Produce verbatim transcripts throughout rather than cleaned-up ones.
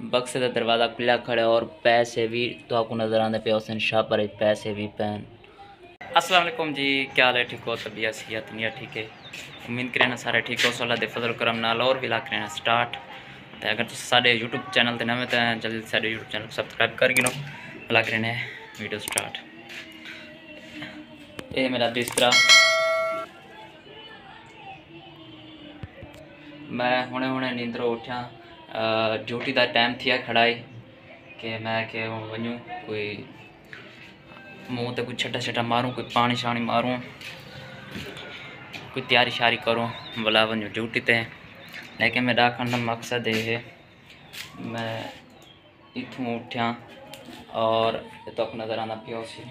बक्से का दरवाज़ा खुला खड़ा और पैसे भी तो आपको नज़र आते पे हुसैन शाह पर पैसे भी पैन। अस्सलाम वालेकुम जी, क्या हाल है? ठीक हो? तबीयत सेहत नहीं ठीक है? उम्मीद करें सारे ठीक हो। अल्लाह दे फजल करम नाल और भी ला करें स्टार्ट। तो अगर तुम साढ़े यूट्यूब चैनल पर नवे तो जल्दी साढ़े यूट्यूब चैनल सबसक्राइब कर गिनो। ला करें वीडियो स्टार्ट। ये मेरा बिस्तरा, मैं हुणे हुणे नींदरों उठा, ड्यूटी का टाइम थिया खड़ाई कि मैं के वनूँ कोई मुँह ते कोई छटा छटा मारूँ, कोई पानी शानी मारूँ, कोई तैयारी शारी करूँ भला वनूँ ड्यूटी ते। लेकिन मेरा आखण का मकसद ये है, मैं इथों उठा और तो नज़र आना पिया उसी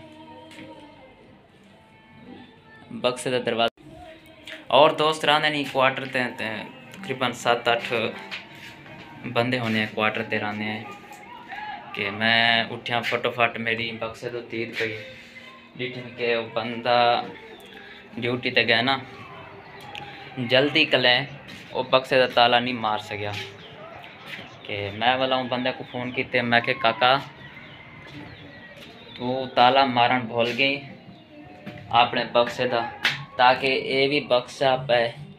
बक्से का दरवाज़ा और दोस्त रहने नहीं क्वार्टर ते तकरीबन सात आठ बंदे होने हैं क्वार्टर ते रहने हैं कि मैं उठा फटोफट मेरी बक्से तो तीद गई डिठन के बंदा ड्यूटी ते गया ना जल्दी कलें वो बक्से का ताला नहीं मार सकिया कि मैं वाला हूँ बंदे को फ़ोन किते मैं के काका तू ताला मारन भूल गई अपने बक्से का ताकि ये भी बक्सा पे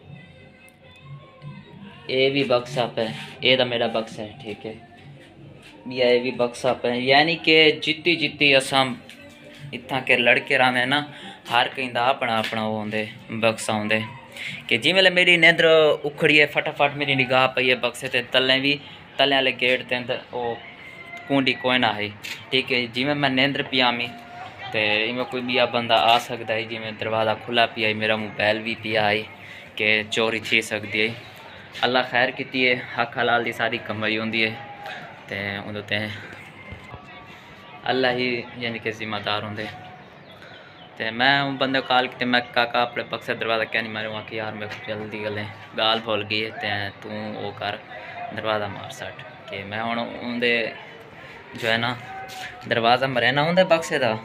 ये भी बक्सा पे ये तो मेरा बक्सा है ठीक है या ये भी बक्सा पे यानी कि जितनी जितनी असम इतना के लड़के रहा ना हर कहीं का अपना अपना वो होंगे बक्सा होंगे कि जिमें मेरी नींदर उखड़ी है फटाफट मेरी निगाह पई है बक्से ते तले भी तले वाले गेट ते अंदर वो कुंडी कोई ना है ठीक है। जिमें मैं नींदर पिया मी तो इमें कोई बिया बंदा आ सकता है जिमें दरवाज़ा खुला पिया है मेरा मोबाइल भी पिया है कि चोरी थी सकती है। अल्लाह खैर की है हक हलाल की सारी कमाई होंगी है तो उदे अल्लाह ही यानी कि जिम्मेदार होंगे। तो मैं उन बंदे को कॉल की मैं काका अपने बक्से दरवाज़ा क्या नहीं मारे वहाँ कि यार मेरे को जल्दी गले गाल भूल गई है तो तू वो कर दरवाज़ा मार सट कि मैं हूँ उनके जो है ना दरवाज़ा मरे ना उनके बक्से का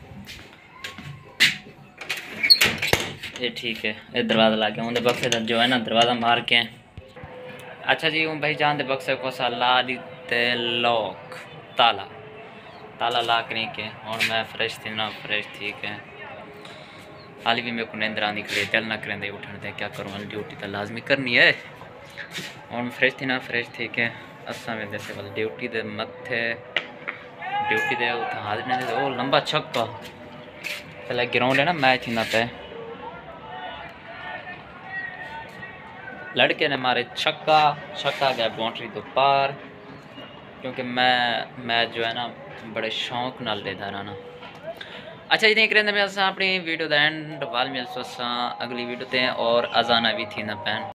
ये ठीक है ये दरवाज़ा ला के उनके बक्से का जो है ना दरवाज़ा मार के। अच्छा जी हूँ भाई जान दे बक्से को सा ला दी लॉक ताला ताला ला के नहीं के और मैं फ्रेश थी ना फ्रेश ठीक है हाली भी मेरे को नींदर आनी खड़ी दिल ना करें उठने दे क्या करूँ ड्यूटी तो लाजमी करनी है और मैं फ्रेश थी ना फ्रेश ठीक है असा में जैसे वाले ड्यूटी दे मत्थे ड्यूटी दे हाजिर नहीं दे वो लंबा छक्का पहले ग्राउंड है ना मैच ही ना पे लड़के ने मारे छक्का छक्का गया बाउंड्री तो पार क्योंकि मैं मैच जो है ना बड़े शौक नाल लेदा रहना। अच्छा जी करें मैं अपनी वीडियो का एंड वाल मिल अगली वीडियो ते और अजाना भी थी ना पैन।